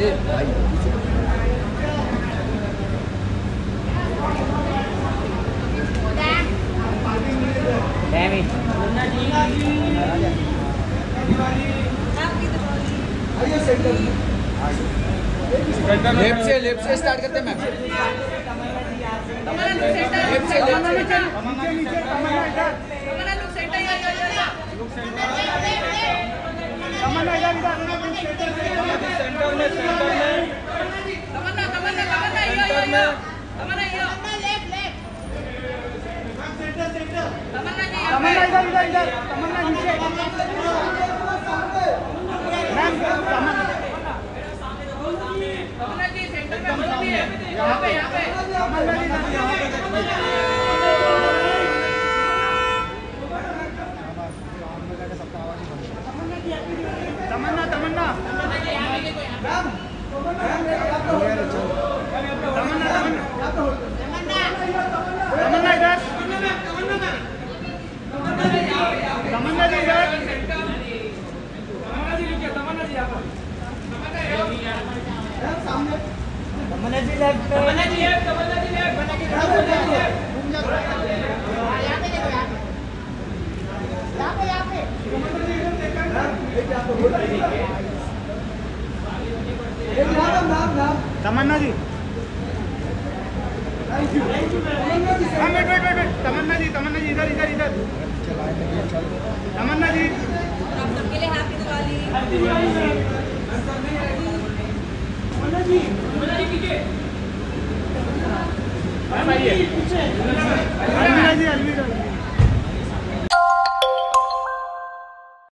Left से start करते हैं मैम। लेफ्ट से तमन्ना जी, वेट तमन्ना जी इधर तमन्ना जी, सबके लिए हैप्पी दिवाली।